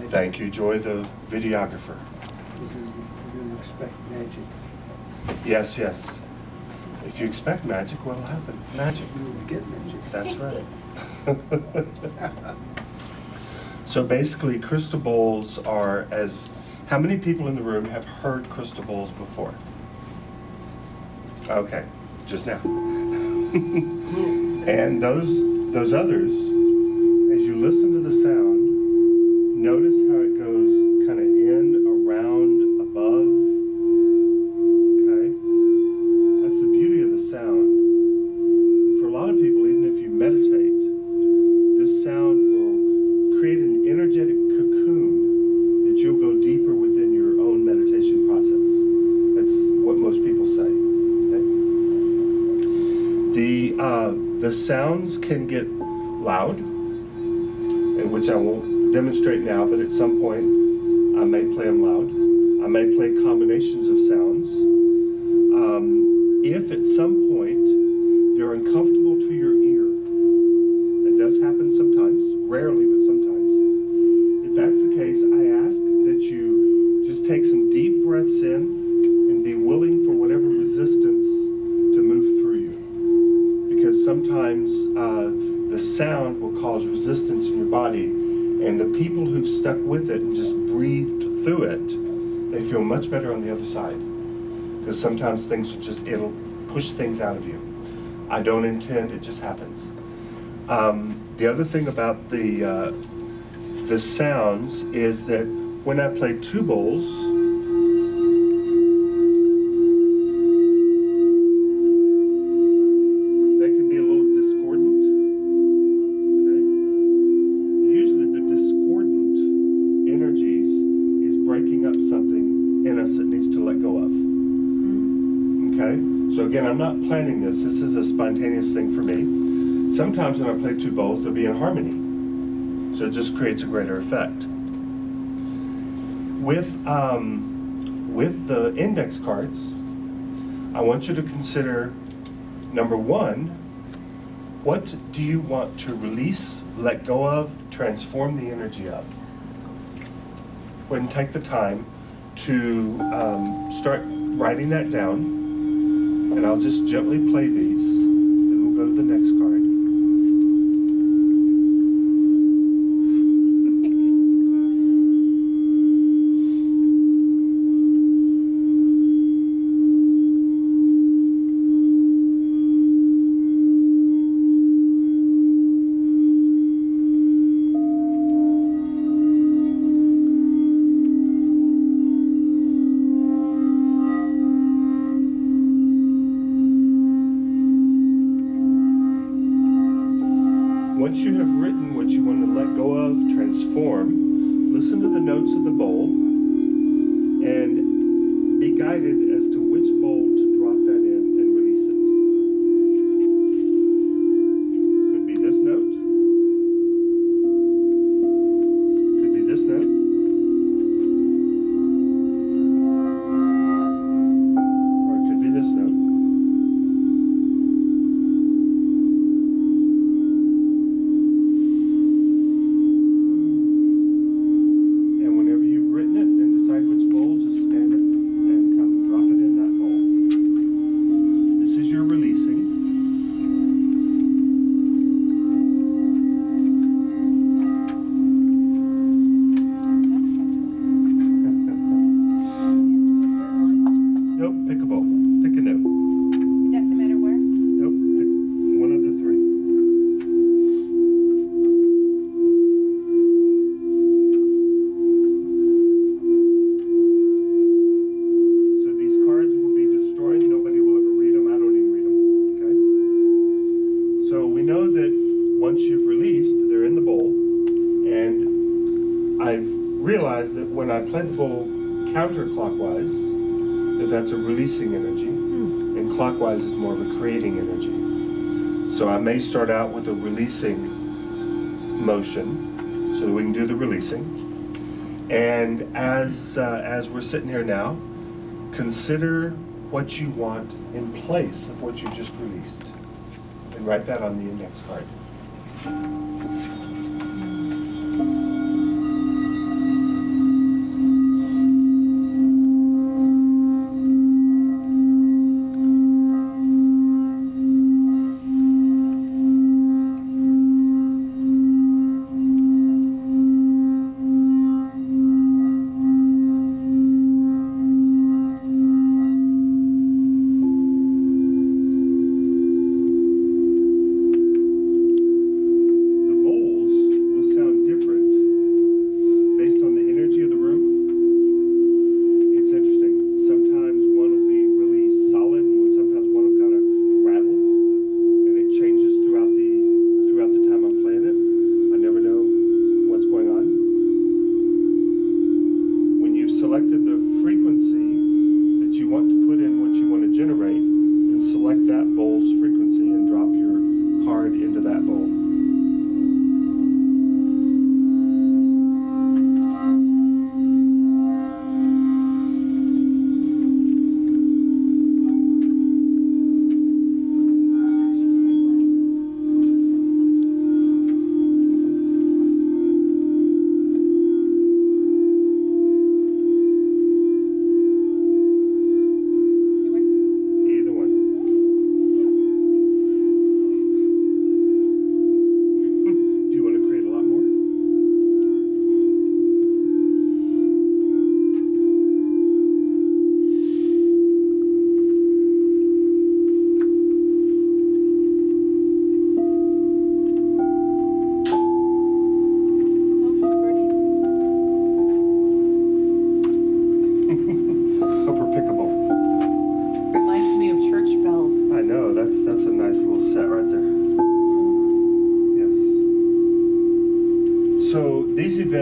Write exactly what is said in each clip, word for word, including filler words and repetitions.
Thank you, Joy, the videographer. We didn't expect magic. Yes, yes. If you expect magic, what'll happen? Magic. You will get magic. That's right. So basically, crystal bowls are as... How many people in the room have heard crystal bowls before? Okay, just now. And those, those others, as you listen to the sound, notice how it goes kind of in, around, above. Okay? That's the beauty of the sound. And for a lot of people, even if you meditate, this sound will create an energetic cocoon that you'll go deeper within your own meditation process. That's what most people say. Okay? The, uh, the sounds can get loud, which I won't demonstrate now, but at some point I may play them loud. I may play combinations of sounds. Um, if at some point they're uncomfortable to your ear, that does happen sometimes, rarely, but sometimes. If that's the case, I ask that you just take some deep breaths in and be willing for whatever resistance to move through you. Because sometimes uh, the sound will cause resistance in your body, and the people who've stuck with it and just breathed through it, they feel much better on the other side. Because sometimes things will just, it'll push things out of you. I don't intend, it just happens. Um, the other thing about the, uh, the sounds is that when I play two bowls, so again, I'm not planning this. This is a spontaneous thing for me. Sometimes when I play two bowls, they'll be in harmony. So it just creates a greater effect. With, um, with the index cards, I want you to consider, number one, what do you want to release, let go of, transform the energy of? Go ahead and take the time to um, start writing that down. And I'll just gently play these, then we'll go to the next card. Once you have written what you want to let go of, transform, listen to the notes of the bowl and be guided as to which bowl to drop that in and release it. Could be this note. Could be this note. Or it could be this note. Once you've released, they're in the bowl, and I've realized that when I play the bowl counterclockwise, that that's a releasing energy, mm. and clockwise is more of a creating energy. So I may start out with a releasing motion, so that we can do the releasing. And as, uh, as we're sitting here now, consider what you want in place of what you just released. And write that on the index card.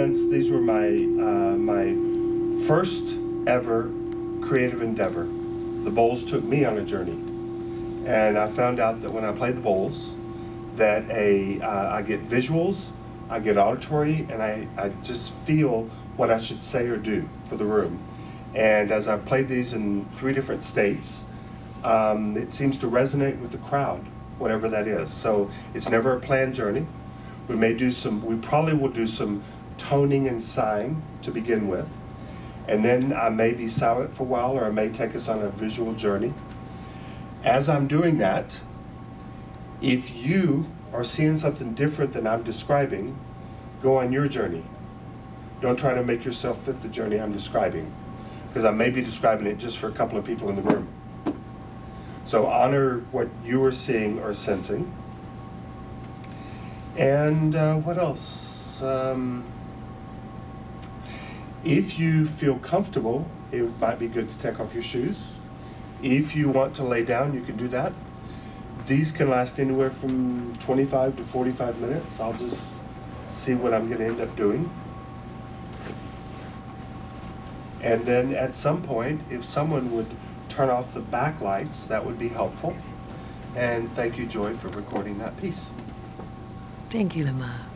months, these were my uh, my first ever creative endeavor. The bowls took me on a journey, and I found out that when I played the bowls, that a uh, I get visuals, I get auditory, and I, I just feel what I should say or do for the room. And as I've played these in three different states, um, it seems to resonate with the crowd, whatever that is. So it's never a planned journey. We may do some, we probably will do some toning and sighing to begin with. And then I may be silent for a while, or I may take us on a visual journey. As I'm doing that, if you are seeing something different than I'm describing, go on your journey. Don't try to make yourself fit the journey I'm describing, because I may be describing it just for a couple of people in the room. So honor what you are seeing or sensing. And uh, what else? Um, if you feel comfortable, it might be good to take off your shoes. If you want to lay down, you can do that. These can last anywhere from twenty-five to forty-five minutes. I'll just see what I'm going to end up doing. And then at some point, if someone would turn off the backlights, that would be helpful. And thank you, Joy, for recording that piece. Thank you, Lamar.